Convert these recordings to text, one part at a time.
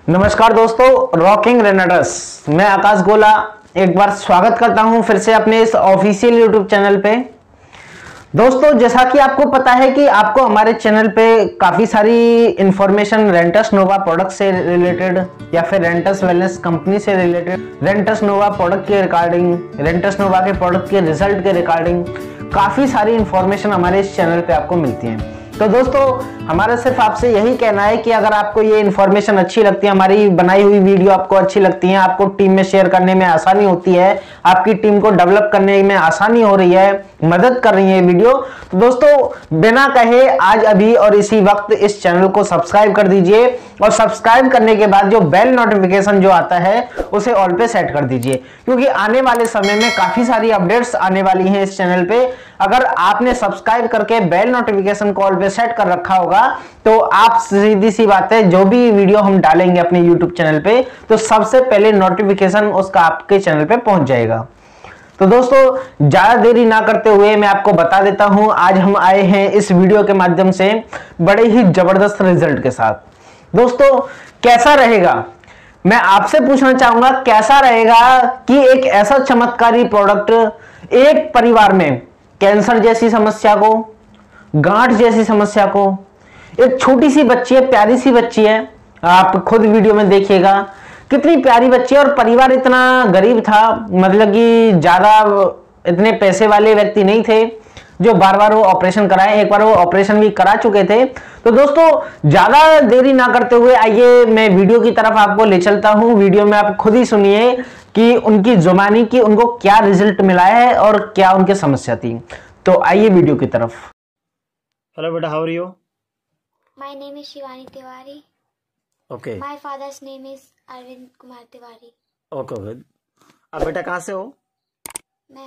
नमस्कार दोस्तों, रॉकिंग रेनाडस मैं आकाश गोला एक बार स्वागत करता हूं फिर से अपने इस ऑफिशियल यूट्यूब चैनल पे। दोस्तों, जैसा कि आपको पता है कि आपको हमारे चैनल पे काफ़ी सारी इंफॉर्मेशन रेंटस नोवा प्रोडक्ट से रिलेटेड या फिर रेंटस वेलनेस कंपनी से रिलेटेड, रेंटस नोवा प्रोडक्ट के रिगार्डिंग, रेंटस नोवा के प्रोडक्ट के रिजल्ट के रिगार्डिंग काफ़ी सारी इंफॉर्मेशन हमारे इस चैनल पे आपको मिलती है। तो दोस्तों, हमारा सिर्फ आपसे यही कहना है कि अगर आपको ये इन्फॉर्मेशन अच्छी लगती है, हमारी बनाई हुई वीडियो आपको अच्छी लगती है, आपको टीम में शेयर करने में आसानी होती है, आपकी टीम को डेवलप करने में आसानी हो रही है, मदद कर रही है वीडियो, तो दोस्तों बिना कहे आज अभी और इसी वक्त इस चैनल को सब्सक्राइब कर दीजिए और सब्सक्राइब करने के बाद जो बेल नोटिफिकेशन जो आता है उसे ऑल पे सेट कर दीजिए, क्योंकि आने वाले समय में काफी सारी अपडेट्स आने वाली हैं इस चैनल पे। अगर आपने सब्सक्राइब करके बेल नोटिफिकेशन को ऑल पे सेट कर रखा होगा तो आप सीधी सी बात है, जो भी वीडियो हम डालेंगे अपने यूट्यूब चैनल पे तो सबसे पहले नोटिफिकेशन उसका आपके चैनल पे पहुंच जाएगा। तो दोस्तों, ज्यादा देरी ना करते हुए मैं आपको बता देता हूं, आज हम आए हैं इस वीडियो के माध्यम से बड़े ही जबरदस्त रिजल्ट के साथ। दोस्तों, कैसा रहेगा, मैं आपसे पूछना चाहूंगा कैसा रहेगा कि एक ऐसा चमत्कारी प्रोडक्ट एक परिवार में कैंसर जैसी समस्या को, गांठ जैसी समस्या को, एक छोटी सी बच्ची है, प्यारी सी बच्ची है, आप खुद वीडियो में देखिएगा कितनी प्यारी बच्ची है, और परिवार इतना गरीब था, मतलब कि ज्यादा इतने पैसे वाले व्यक्ति नहीं थे जो बार बार वो ऑपरेशन कराए, एक बार वो ऑपरेशन भी करा चुके थे। तो दोस्तों, ज्यादा देरी ना करते हुए आइए मैं वीडियो की तरफ आपको ले चलता हूं। वीडियो में आप खुद ही सुनिए कि उनकी जुबानी की उनको क्या रिजल्ट मिला है और क्या उनकी समस्या थी। तो आइए वीडियो की तरफ। हेलो बेटा, how are you? My name is Shivani Tiwari. Okay. My father's name is Arvind Kumar Tiwari. Okay okay. अब बेटा कहाँ से हो? मैं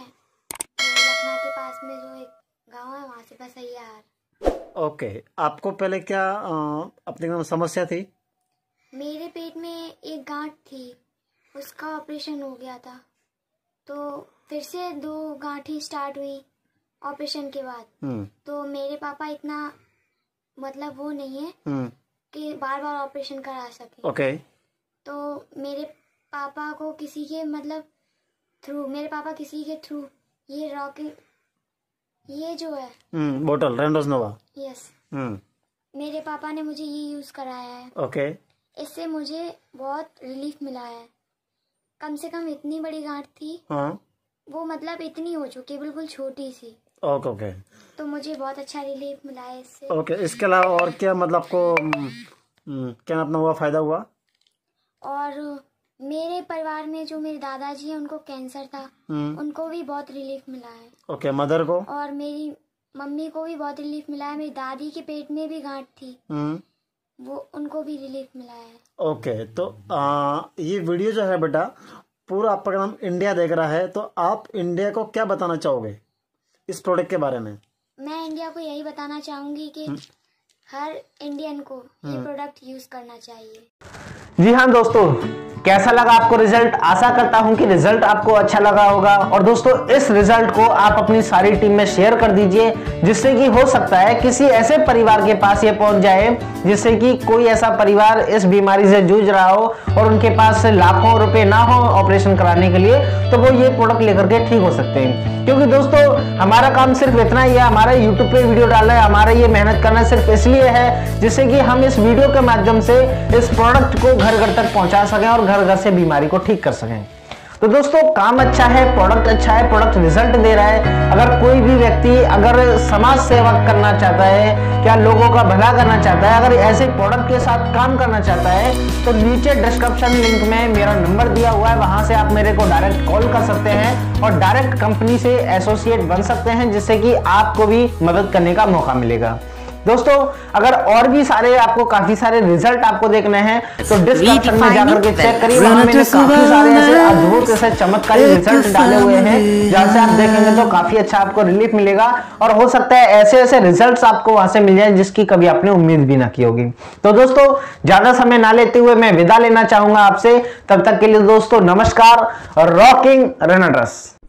लखनऊ के पास में जो एक गांव है वहाँ से बस यार। ओके, आपको पहले क्या अपनी समस्या थी? मेरे पेट में एक गांठ थी, उसका ऑपरेशन हो गया था, तो फिर से 2 गांठें स्टार्ट हुई ऑपरेशन के बाद। तो मेरे पापा इतना मतलब वो नहीं है कि बार बार ऑपरेशन करा सके। ओके। तो मेरे पापा को किसी के मतलब थ्रू, मेरे पापा किसी के थ्रू ये रॉकिंग, ये जो है बोतल रेंटस नोवा, यस, मेरे पापा ने मुझे ये यूज कराया है। ओके। इससे मुझे बहुत रिलीफ मिला है। कम से कम इतनी बड़ी गांठ थी, वो मतलब इतनी हो चुकी, बिल्कुल छोटी सी। Okay okay. तो मुझे बहुत अच्छा रिलीफ मिला है इससे। ओके, इसके अलावा और क्या मतलब आपको क्या अपना हुआ फायदा हुआ? और मेरे परिवार में जो मेरे दादाजी हैं उनको कैंसर था, उनको भी बहुत रिलीफ मिला है। ओके, मदर को? और मेरी मम्मी को भी बहुत रिलीफ मिला है। मेरी दादी के पेट में भी गांठ थी, वो उनको भी रिलीफ मिला है। ओके, तो ये वीडियो जो है बेटा पूरा आपका नाम इंडिया देख रहा है, तो आप इंडिया को क्या बताना चाहोगे इस प्रोडक्ट के बारे में? मैं इंडिया को यही बताना चाहूंगी कि हर इंडियन को ये प्रोडक्ट यूज करना चाहिए। जी हाँ दोस्तों, कैसा लगा आपको रिजल्ट? आशा करता हूं कि रिजल्ट आपको अच्छा लगा होगा। और दोस्तों, इस रिजल्ट को आप अपनी सारी टीम में शेयर कर दीजिए, जिससे कि हो सकता है किसी ऐसे परिवार के पास ये पहुंच जाए जिससे कि कोई ऐसा परिवार इस बीमारी से जूझ रहा हो और उनके पास लाखों रुपए ना हो ऑपरेशन कराने के लिए, तो वो ये प्रोडक्ट लेकर के ठीक हो सकते हैं। क्योंकि दोस्तों, हमारा काम सिर्फ इतना ही है, हमारा यूट्यूब पे वीडियो डालना है, हमारा ये मेहनत करना सिर्फ इसलिए है जिससे कि हम इस वीडियो के माध्यम से इस प्रोडक्ट को घर घर तक पहुंचा सकें और घर घर से बीमारी को ठीक कर सकें। तो दोस्तों, काम अच्छा है, प्रोडक्ट अच्छा है, प्रोडक्ट रिजल्ट दे रहा है। अगर कोई भी व्यक्ति अगर समाज सेवा करना चाहता है, क्या लोगों का भला करना चाहता है, अगर ऐसे प्रोडक्ट के साथ काम करना चाहता है, तो नीचे डिस्क्रिप्शन लिंक में मेरा नंबर दिया हुआ है, वहां से आप मेरे को डायरेक्ट कॉल कर सकते हैं और डायरेक्ट कंपनी से एसोसिएट बन सकते हैं, जिससे कि आपको भी मदद करने का मौका मिलेगा। दोस्तों, अगर और भी सारे आपको काफी सारे रिजल्ट आपको देखने हैं तो डिस्क्रिप्शन में जाकर के चेक करिए, वहां मैंने काफी सारे ऐसे अद्भुत ऐसे चमत्कारी रिजल्ट डाले हुए हैं, जहां से आप देखेंगे तो काफी अच्छा आपको रिलीफ मिलेगा और हो सकता है ऐसे ऐसे रिजल्ट्स आपको वहां से मिल जाए जिसकी कभी आपने उम्मीद भी ना की होगी। तो दोस्तों, ज्यादा समय ना लेते हुए मैं विदा लेना चाहूंगा आपसे। तब तक के लिए दोस्तों नमस्कार, रॉकिंग रेनाडस।